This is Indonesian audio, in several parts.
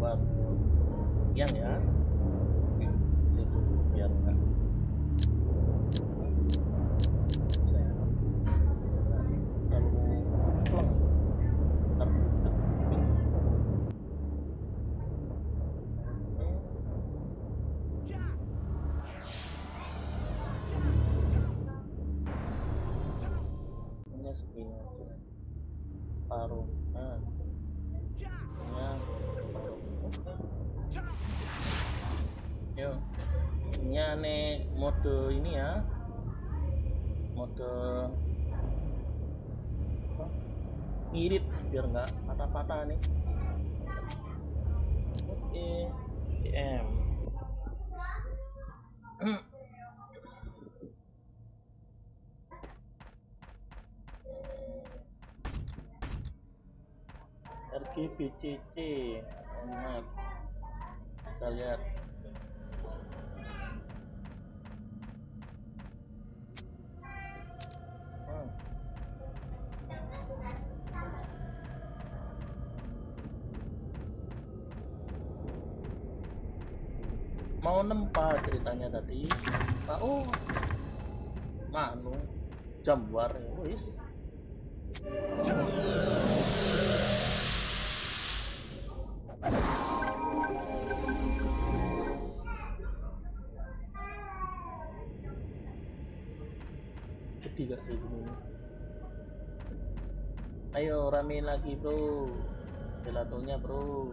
gambar yang ya itu biar enggak saya terlalu plong hanya segini aja paruh. Nah ya paruh. Oke. Yuk ini aneh mode ini ya, mode ngirit biar nggak patah-patah nih. Oke DM RGBCC enak. Kita lihat mau nempa ceritanya tadi. Oh manu jamwar ya wis. Jadi gak sih ini? Ayo ramein lagi bro, gelatonya bro.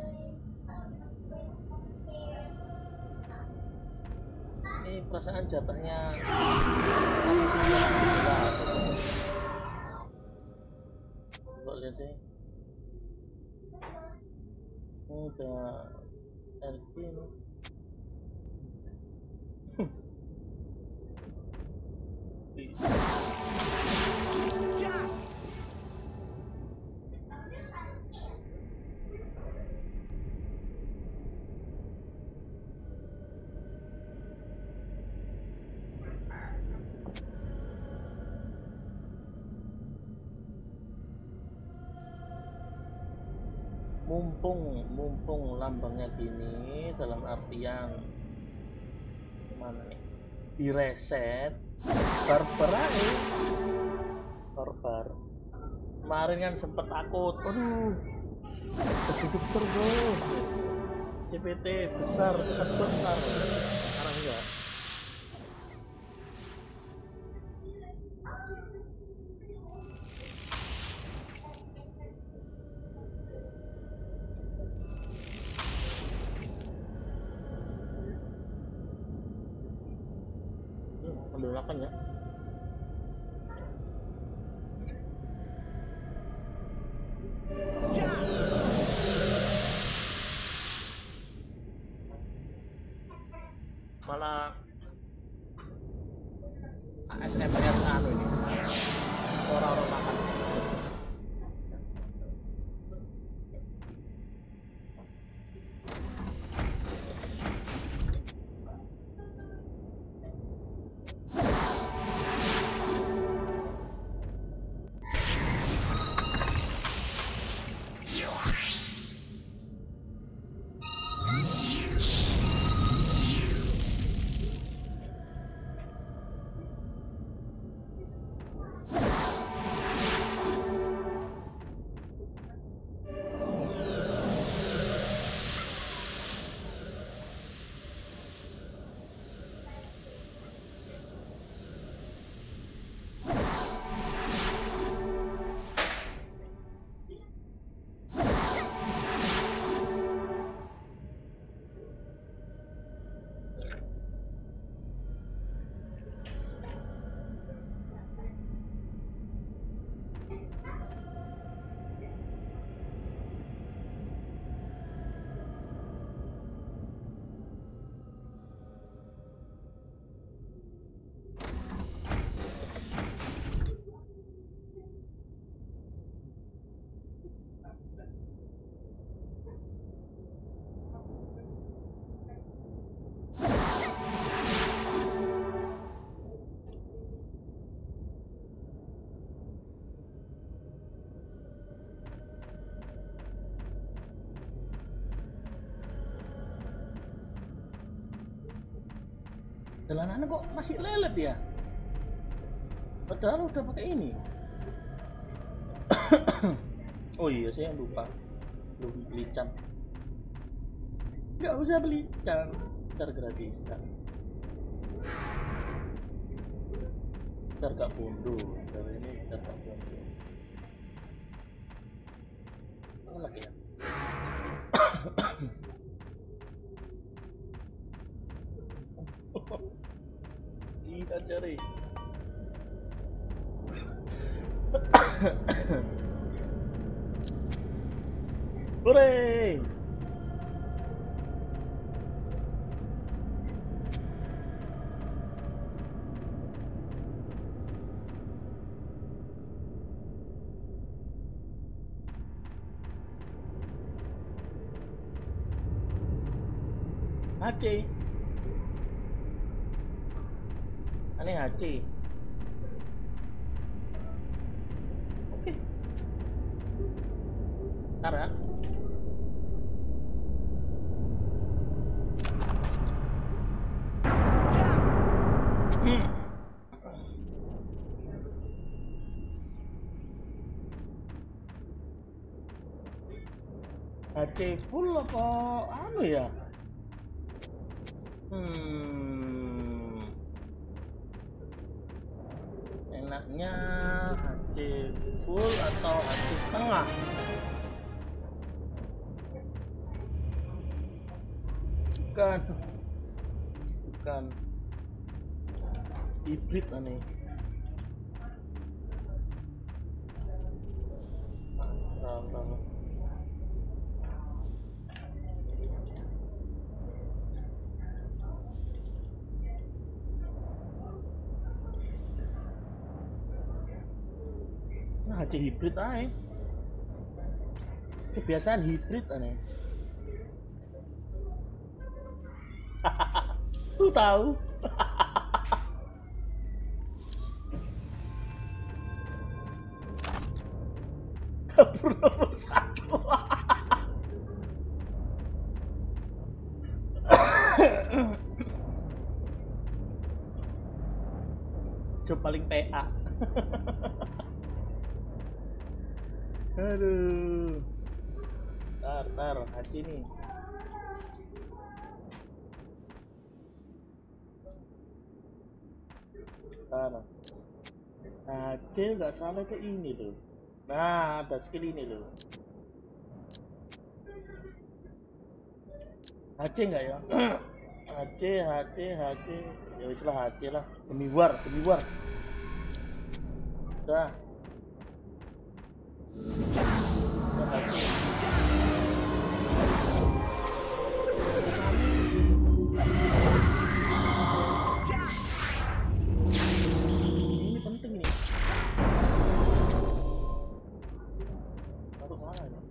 Ini perasaan jatahnya coba lihat sih. Udah LP nih. mumpung lambangnya gini, dalam artian gimana nih, direset barbar kemarin kan sempet takut, aduh begitu besar bro, CPT besar sebentar, sekarang enggak. Ambil makan ya. Malah ASMR anu ini orang-orang makan. Jalanannya kok masih lelet ya? Padahal udah pakai ini. Oh iya, saya lupa. Belum beli can. Nggak usah beli can, ntar gratisan. Ntar gak punduh. Ntar ini ntar gak punduh. Apa lagi ya? Kita cari. Hore! HC. Aneh HC. Oke. Ntar ya. HC full apa anu ya? Enaknya HC full atau HC setengah? Bukan hybrid aneh. HC hybrid aja. Kebiasaan hybrid aneh. Tuh tahu. Dapur nomor 1. Job paling PA. Aduh. Tar, Haji nih. Tar. Haji nggak salah itu ini tuh. Nah, ada skill ini loh. HC enggak ya? HC. Ya wis lah HC lah. Demi war. Udah. HC. Ini penting nih. Taruh mana ini?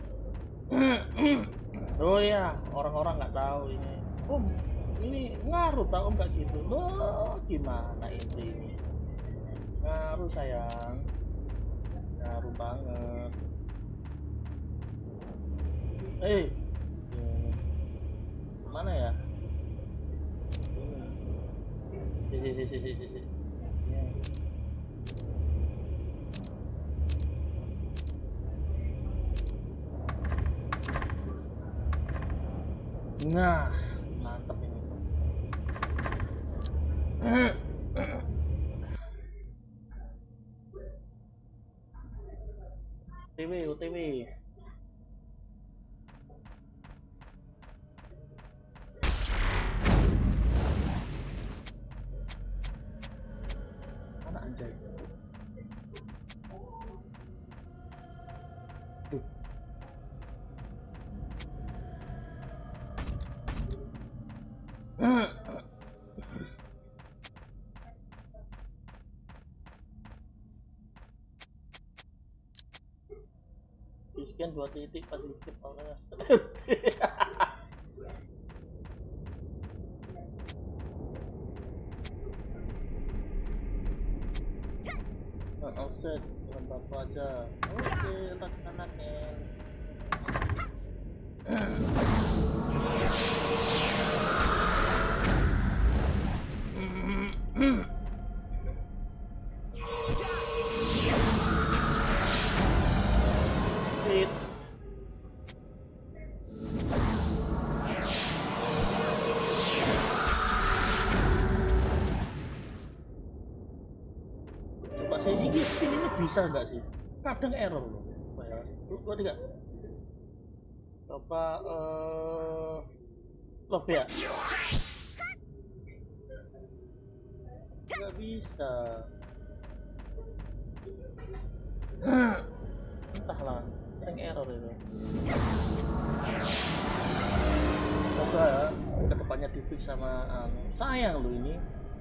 Oh ya, orang-orang nggak tahu ini. Ini ngaruh tau nggak gitu? Loh, gimana ini? Ngaruh sayang, ngaruh banget. Mana ya? Sisi. Nah, mantap ini. OTW. Mana anjay? Sekian 2 titik pas dikit orangnya. Offset lembab aja. Oke, laksanakan. bisa nggak sih? Kadang error loh. Coba tidak. Coba love ya. Nggak bisa. Entahlah, sering error itu. Semoga kedepannya di fix sama sayang lo ini.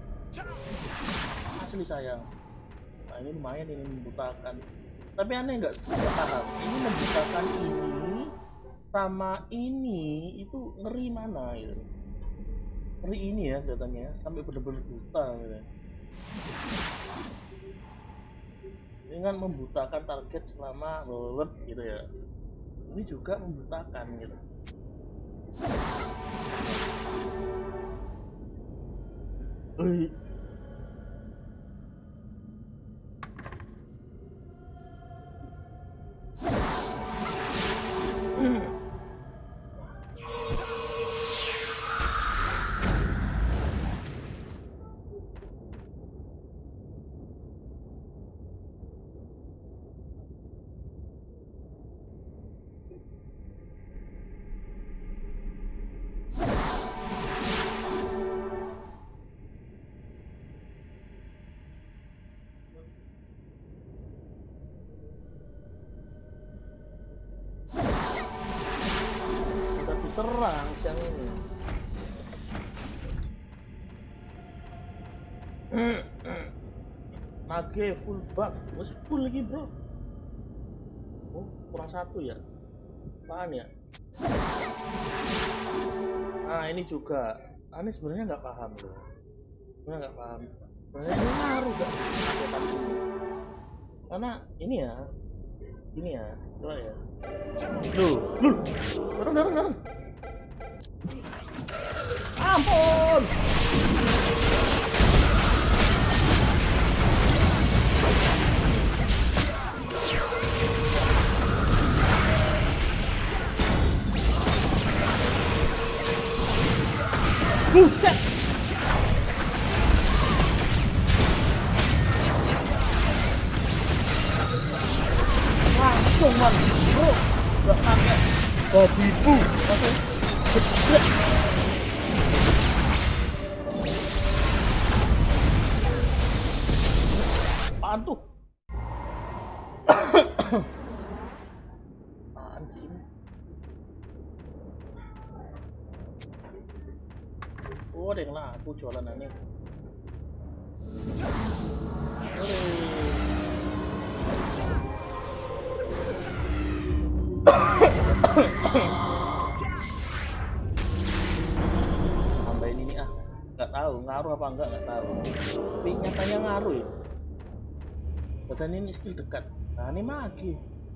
Asli sayang. Nah ini lumayan ini membutakan. Tapi aneh nggak paham. Ini membutakan ini sama ini itu ngeri mana gitu. Ngeri ini ya katanya sampai benar-benar buta gitu. Dengan membutakan target selama lolot gitu ya. Ini juga membutakan gitu. Serang siang ini. Nage full bug, masih full lagi bro. Oh kurang satu ya, apaan ya? Nah ini juga, aneh sebenarnya nggak paham loh. Sebenarnya nggak paham. Sebenarnya ini ngaruh gak sih paketan ini? Karena ini ya, coba ya. Loh, dorong. Ampun. Buset. Langsung man, bro. Gak pakai babi bu. Langsung gede. Apaan tuh? Apaan sih ini? Oh, ada yang laku jualanannya. Tambahin ini nggak tahu ngaruh apa nggak tahu. Tapi nyatanya ngaruh ya. Badan ini skill dekat. Nah ini magi.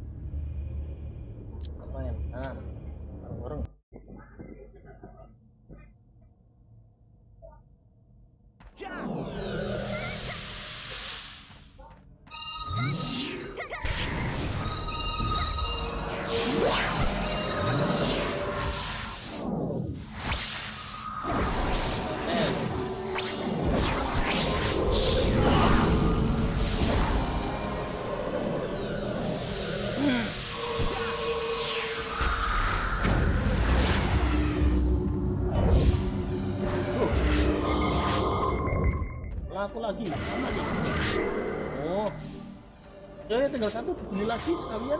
Keren. Nah, bareng-bareng. Laku lagi, mana nih? Oh, ya tinggal satu, beli lagi sekalian.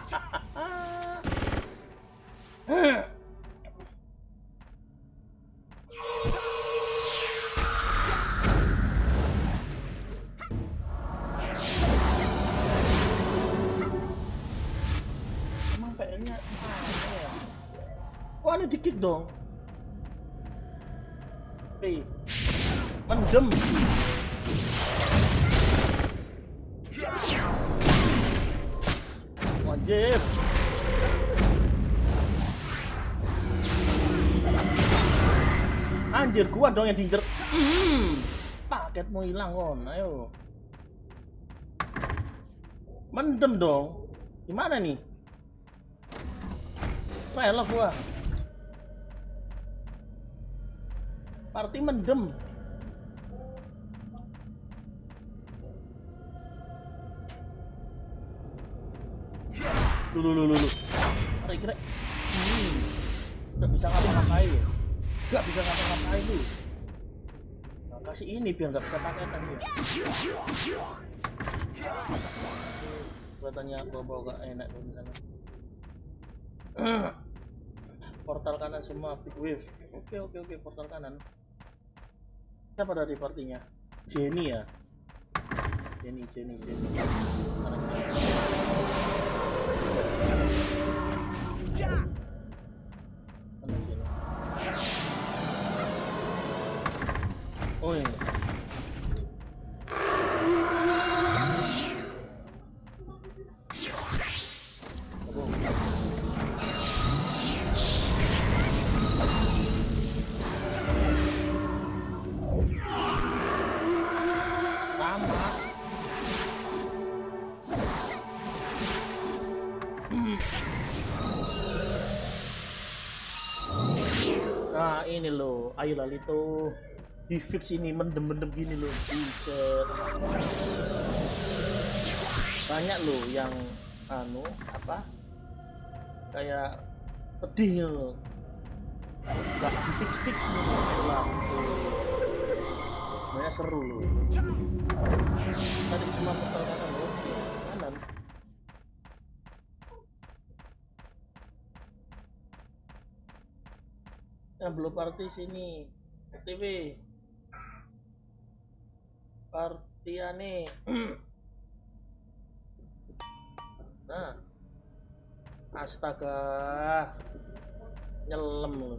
Emang PR-nya apa ya? Wah ini dikit dong. Oke, mendem. Wajib. Anjir gua dong yang diincer. Paketmu hilang kon, ayo. Mendem dong. Gimana nih? Pelok gua. Party mendem. Lu. Kira-kira nggak bisa ngapa-ngapain. Nggak bisa ngapa-ngapain tuh. Nah, kasih ini biar nggak bisa paketan dia. Kelihatannya bawa gak enak tuh di sana. Portal kanan semua big wave. Oke, portal kanan. Siapa dari partinya? Jenny ya. Jenny. Mana Jenny? Oh ini. Nah ini loh, ayo Lalito di fix ini mendem gini loh. Buset. Banyak loh yang kayak pedih loh, nggak di fix lah. Banyak seru loh. Tadi cuma portal kanan loh, kanan. Yang belum party sini TV partiane. Nah astaga nyelam loh.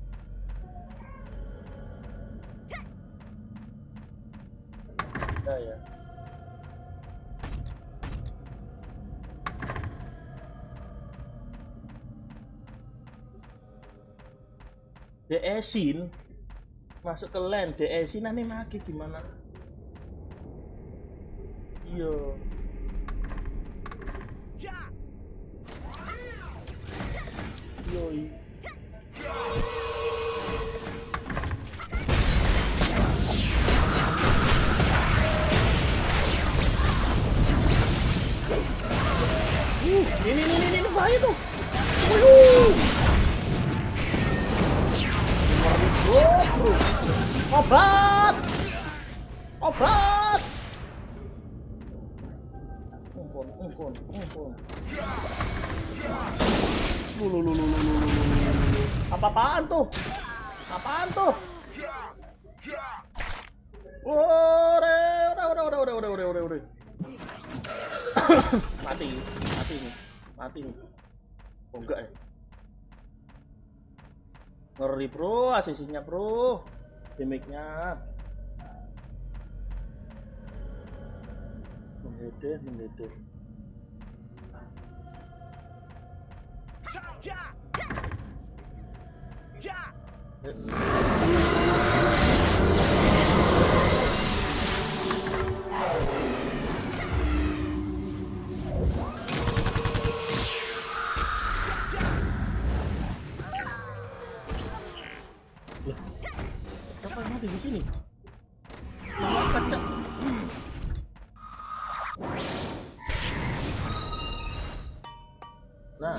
Ya DS-in masuk ke LAN, DS-in nanti maki gimana? Iya. Yoi. Ini bahaya tuh. Obat. Umpun. Apaan tuh? Udah. Mati nih. Oh enggak ya? Ngeri bro, ACC-nya bro, damage-nya mendedeh. Siapa yang mati di sini? Kaca. Nah.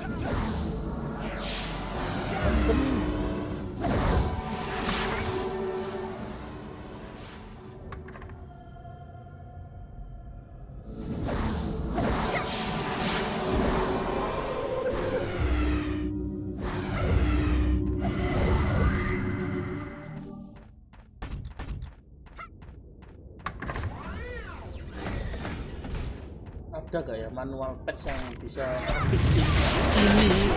Ada gak ya manual patch yang bisa fixing ini?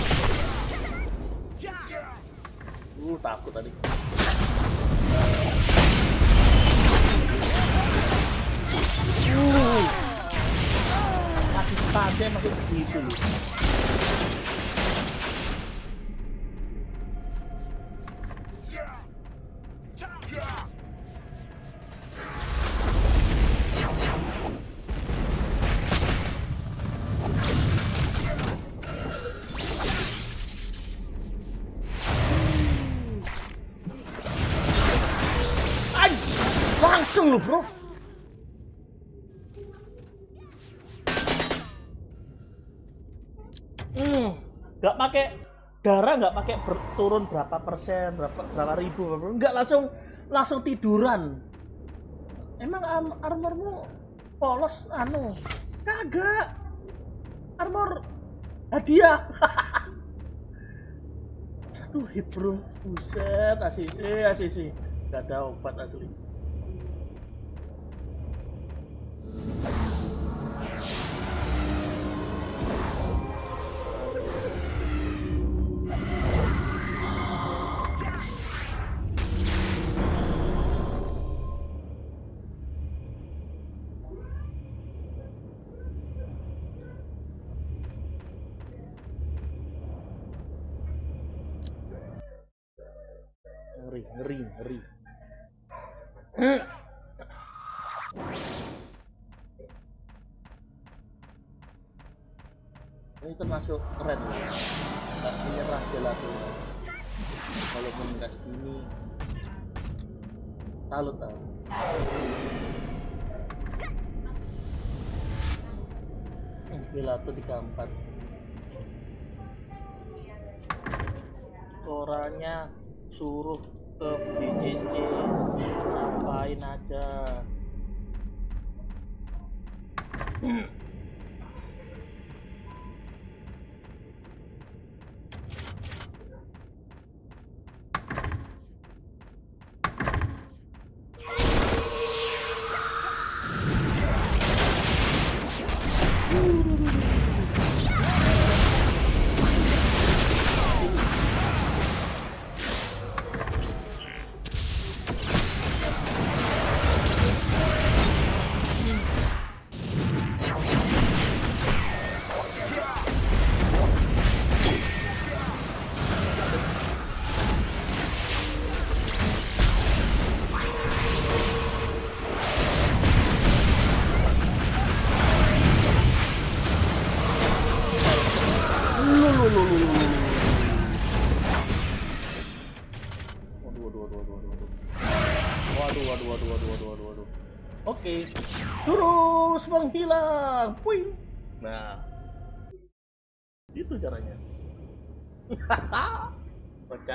Takut tadi. Masih begitu loh. Langsung lu bro. Nggak pakai darah, nggak pakai turun berapa persen, berapa ribu, nggak langsung tiduran. Emang armormu polos anu? Kagak. Armor hadiah. Satu hit bro, buset, ACC, gak ada obat asli. Ngeri. Ini termasuk keren ya, nggak menyerah Gelato. Walaupun nggak gini, salut tau. Gelato 34. Skoranya suruh ke BJJ, sampain aja. Waduh. Oke, terus menghilang. Puing. Nah, itu caranya. Kocak.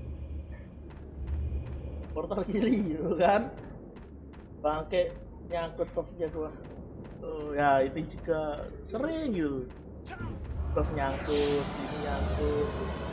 Portal kiri, kan? Bangke nyangkut buffnya gua. Oh, ya itu juga sering gitu. Buff nyangkut, ini nyangkut.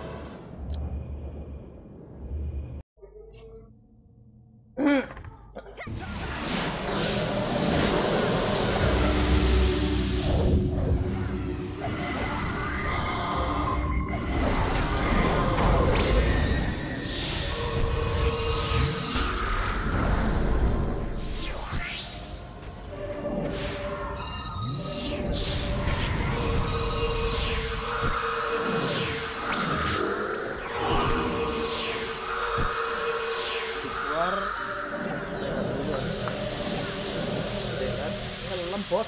Bos.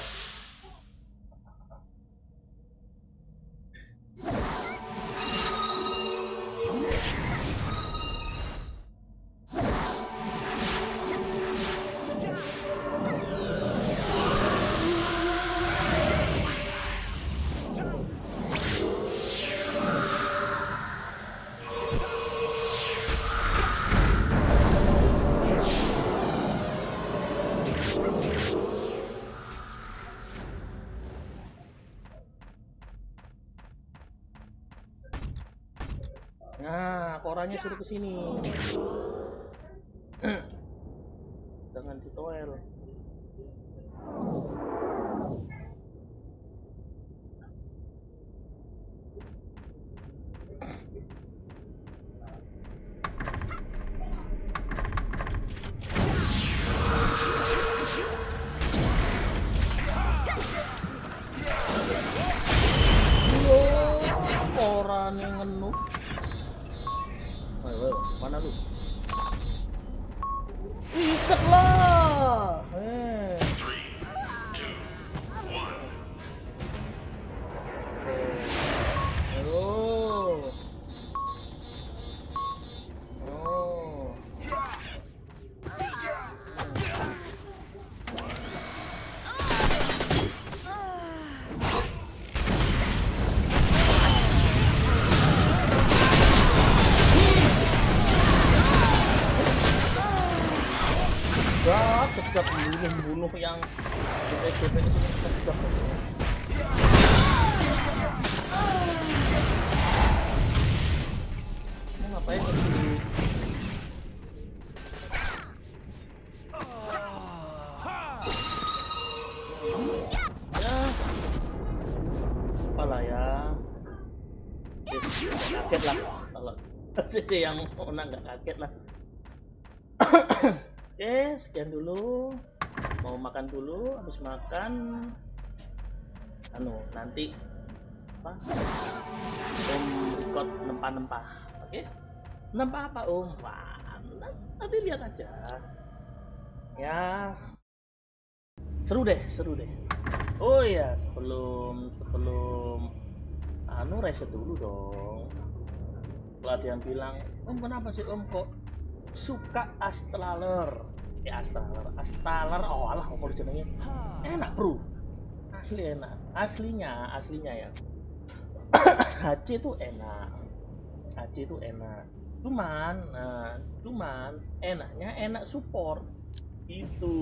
Nah, koranya suruh ke sini. Dengan si Toel. Orang yang ngenuk. Ayo, mana lu? Ikat lah. membunuh yang DP itu sudah. Ngapain sih? Ya, apalah ya. Kaget lah kalau CC yang menang, nggak kaget lah. Oke, sekian dulu. Mau makan dulu, habis makan nanti apa? Om record nempah-nempah. Oke? Nempah apa Om? Wah, nanti lihat aja. Ya. Seru deh. Oh iya, sebelum reset dulu dong. Kalau ada yang bilang, Om kenapa sih Om kok suka Astraler? Astraler, oh alah apa jenenge? Enak bro, asli enak, aslinya ya. HC itu enak, cuman enaknya enak support itu.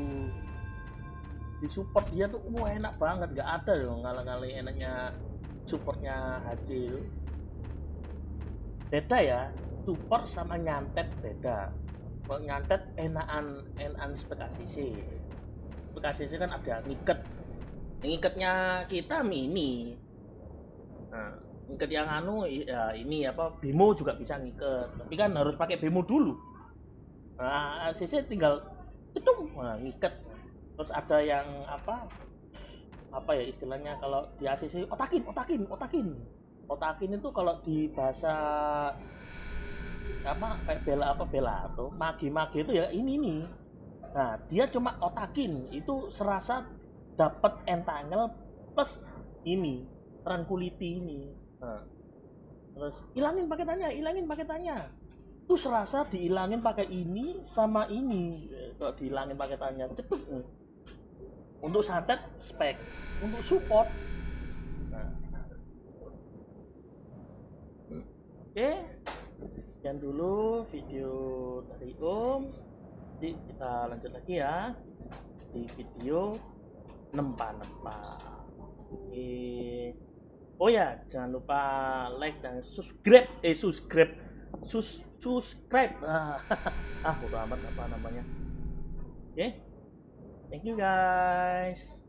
Di support dia tuh enak banget, nggak ada loh ngalang-ngaling enaknya supportnya HC itu. Beda ya, support sama nyantet beda. Kalau nyantet enakan spek ACC kan ada ngiketnya kita mini. Nah, ngiket yang ya ini apa Bemo juga bisa ngiket, tapi kan harus pakai Bemo dulu. Nah, ACC tinggal cetung ngiket. Terus ada yang apa ya istilahnya kalau di ACC otakin itu kalau di bahasa apa kayak bela atau magi itu ya ini nih. Nah dia cuma otakin itu serasa dapat entangle plus ini tranquility ini. Nah, terus ilangin paketannya itu serasa diilangin pakai ini sama ini. Kalau dihilangin paketannya cepet untuk santet spek untuk support. Nah. Oke, sekian dulu video dari Om. Jadi kita lanjut lagi ya di video nempah. Oh ya, jangan lupa like dan subscribe. Udah amat apa namanya. Oke, thank you guys.